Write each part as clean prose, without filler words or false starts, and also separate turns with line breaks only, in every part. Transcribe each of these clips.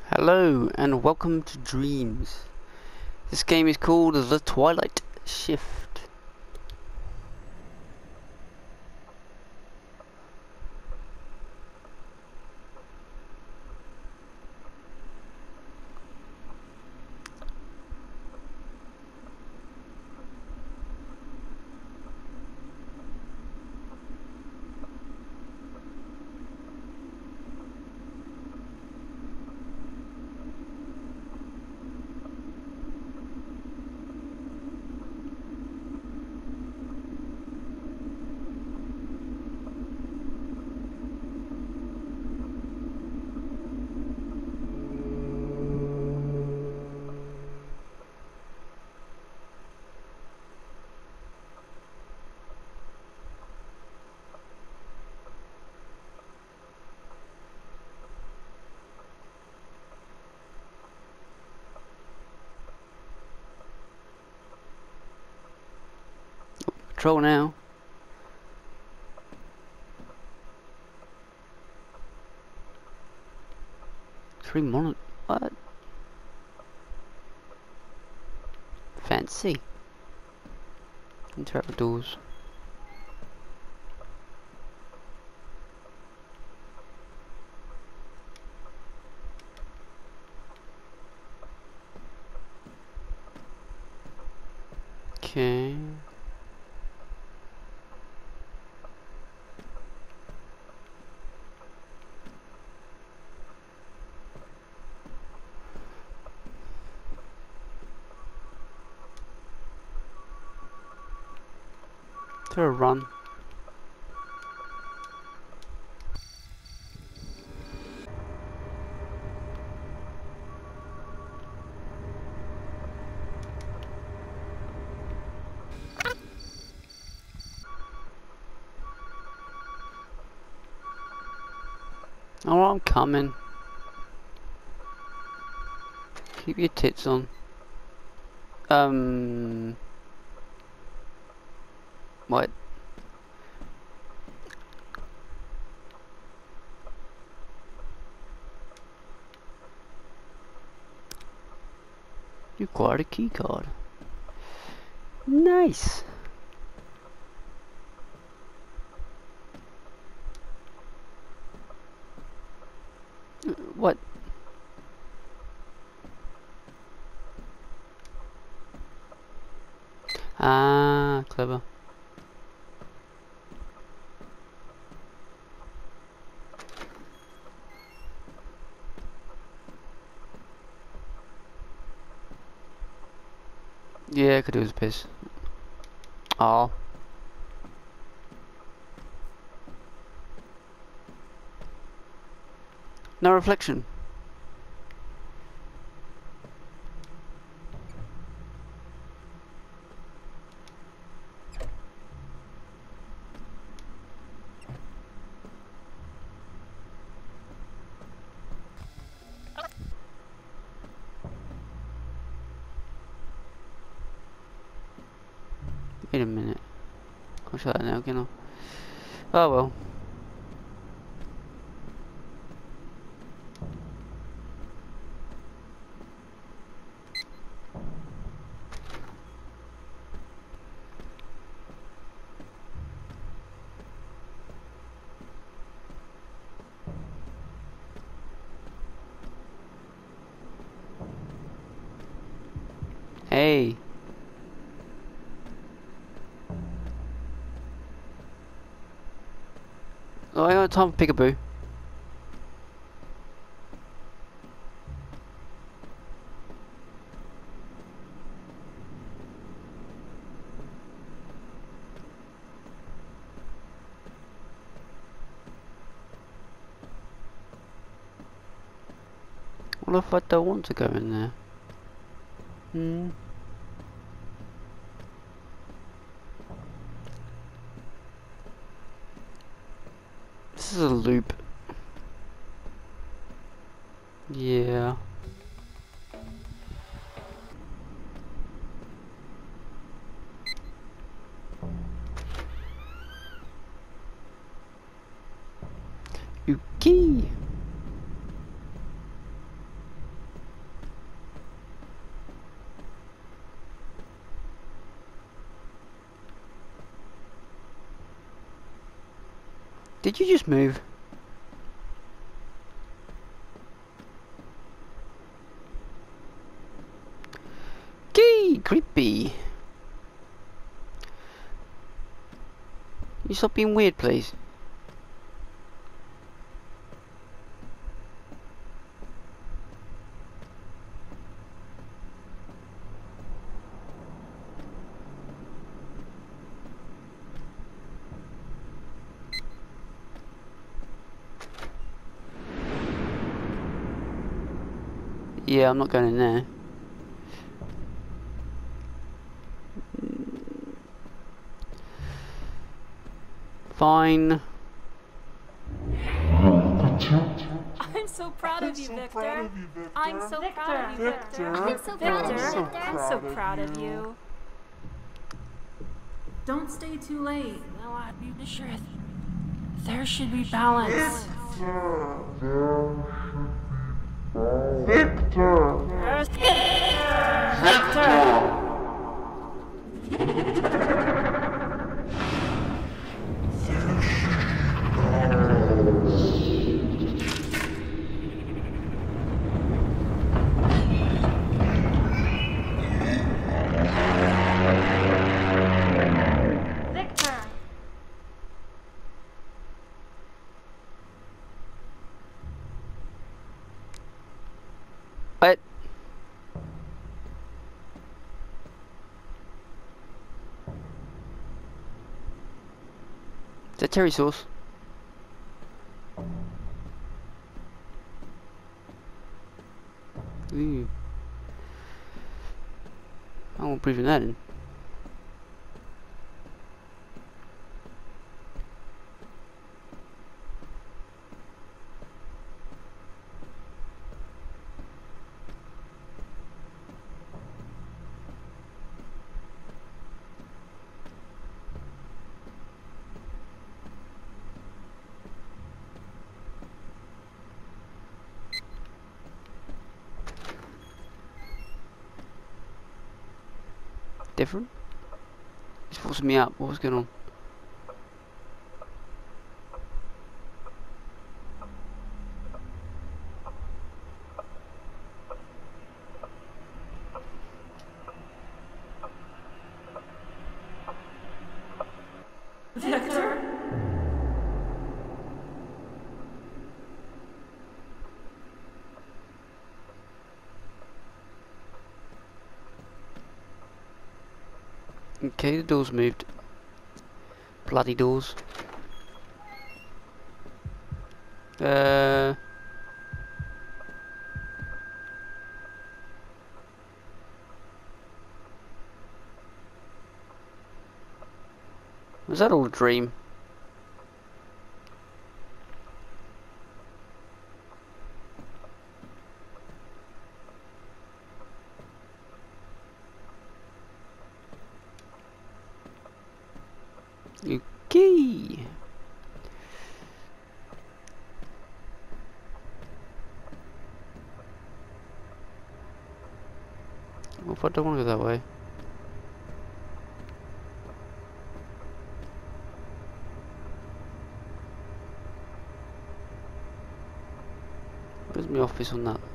Hello and welcome to Dreams. This game is called the Twilight Shift. Control now. Three monitor. What? Fancy. Interrupt doors. Okay. Do a run. Oh, I'm coming. Keep your tits on. What? You acquired a key card. Nice. What? Ah, clever. Yeah, I could do as a piss. Oh. No reflection. Wait a minute. I'll shut that now, can I? Oh well. Hey. Oh, I got time for peekaboo. What if I don't want to go in there? This is a loop. Yeah. Yuki. Did you just move? Gee, creepy. You stop being weird, please. Yeah, I'm not going in there. Fine.
I'm so proud of you, Victor. I'm so proud of you, Victor. I'm so proud of you, Victor. I'm so proud of you. Don't stay too late. No, I knew the truth. There should be balance. Victor!
What? Is that cherry sauce? Ooh. I won't breathe in that in. Different? It's forcing me up. What's going on?
Victor?
Okay, the doors moved. Bloody doors. Was that all a dream? Okay. Well, if I don't want to go that way. Where's my office on that?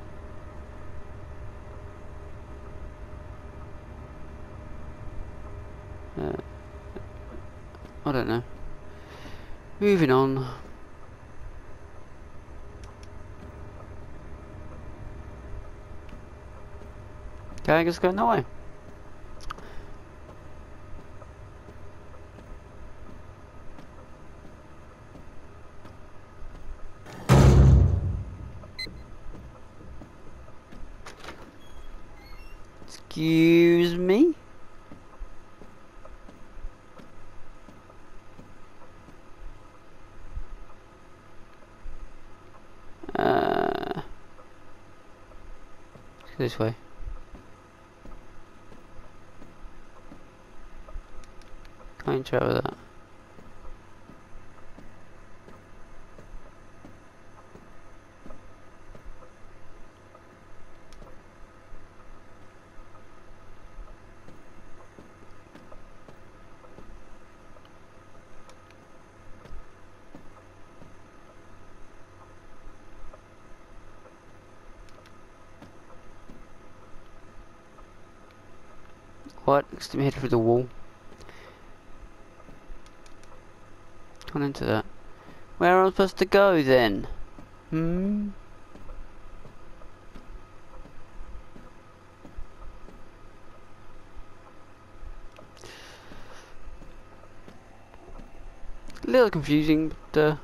I don't know. Moving on. Okay, I guess going that way. Excuse me? This way. Can't interact with that. What? Stick my head through the wall. Gone into that. Where am I supposed to go then? Hmm? A little confusing, but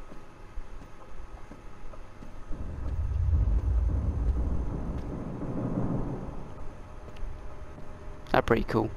that's pretty cool.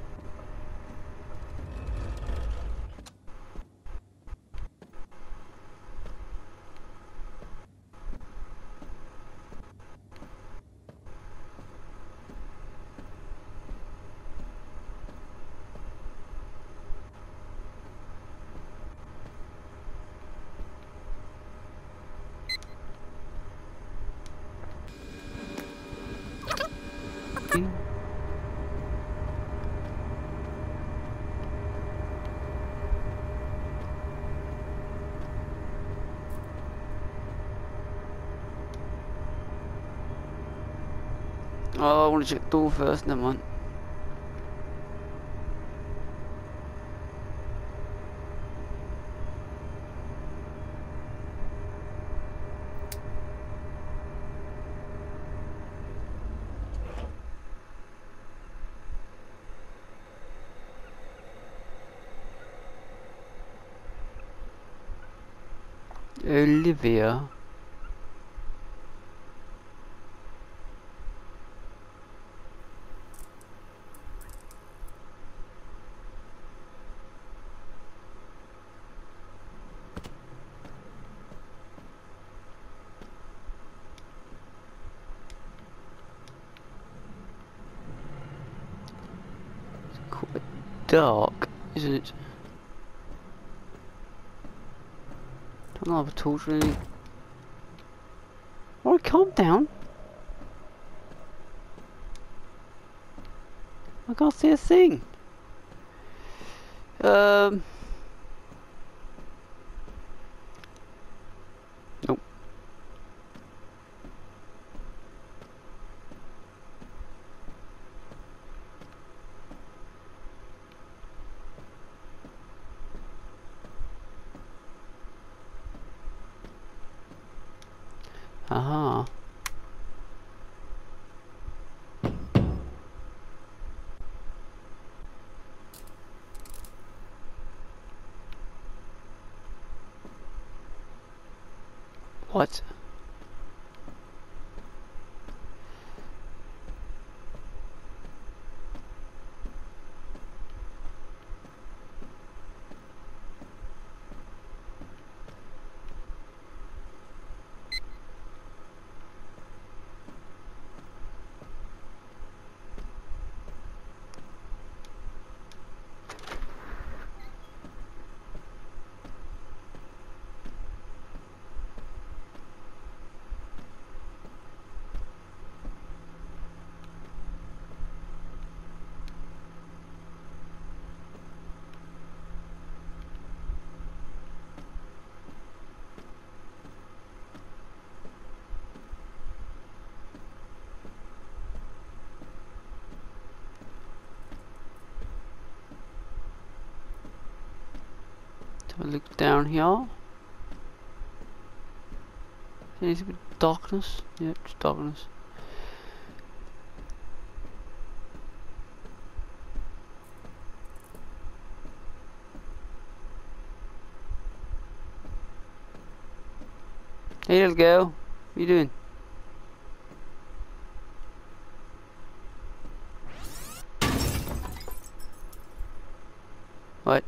Oh, I want to check the door first, never mind. Olivia. It's quite dark, isn't it? Don't have a torch really. Alright, calm down. I can't see a thing. Nope. Aha. What? Do I look down here? Anything with darkness? Yep, just darkness. Hey little girl, what are you doing? What?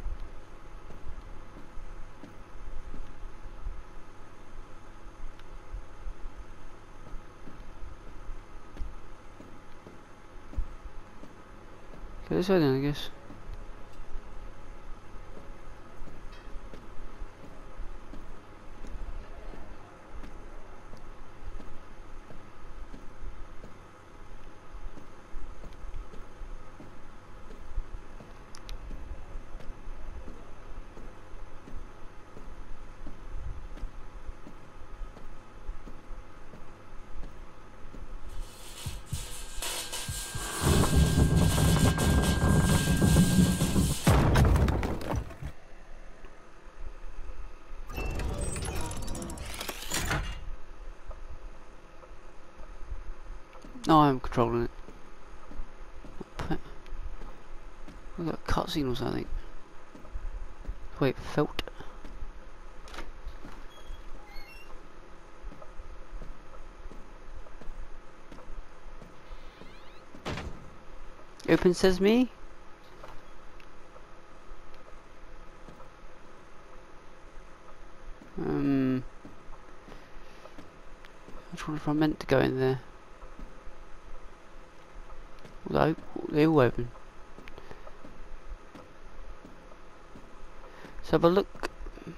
Go this way then, I guess. No, I'm controlling it. We've got a cutscene or something. Wait, felt. Open sesame? I wonder if I meant to go in there. Although, they're all open. Let's have a look.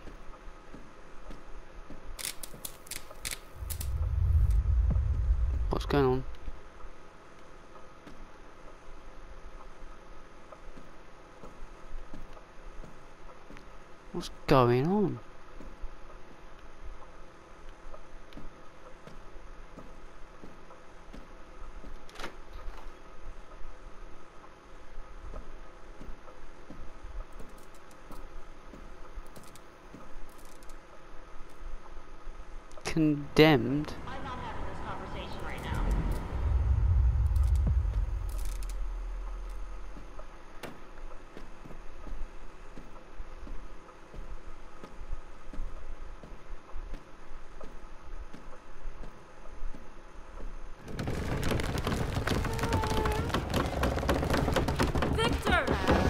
What's going on? What's going on? Condemned?
I'm not having this conversation right now.
Victor!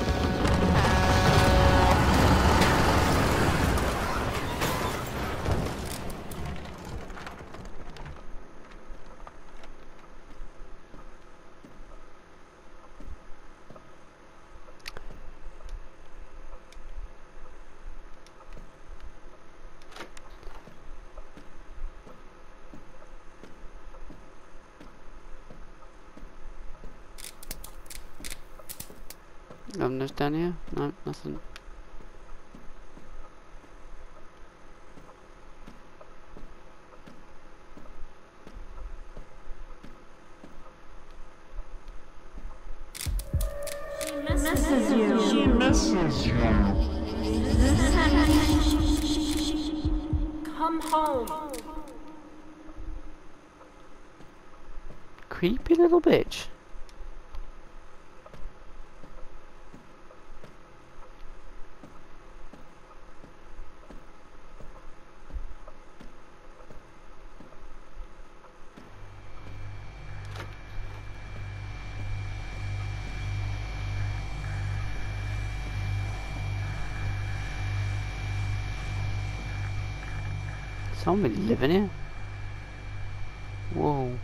Nothing else down here? No, nothing.
She misses you. Come home.
Creepy little bitch. Somebody living here? Whoa.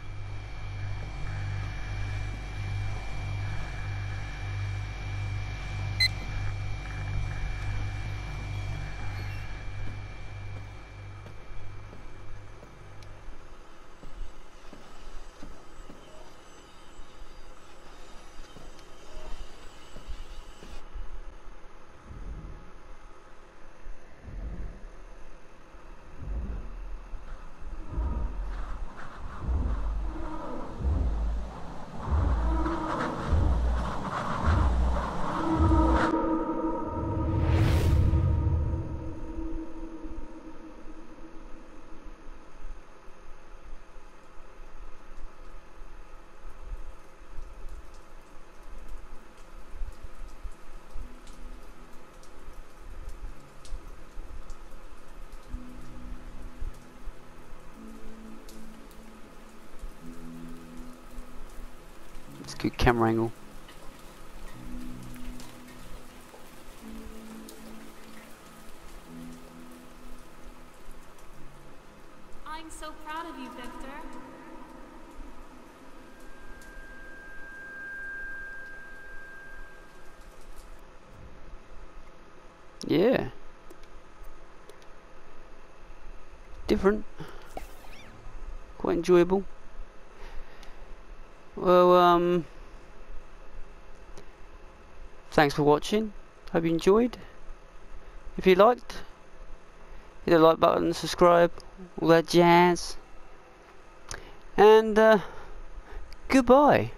It's a good camera angle.
I'm so proud of you, Victor.
Yeah. Different. Quite enjoyable. Well, thanks for watching. Hope you enjoyed. If you liked, hit the like button, subscribe, all that jazz. And goodbye.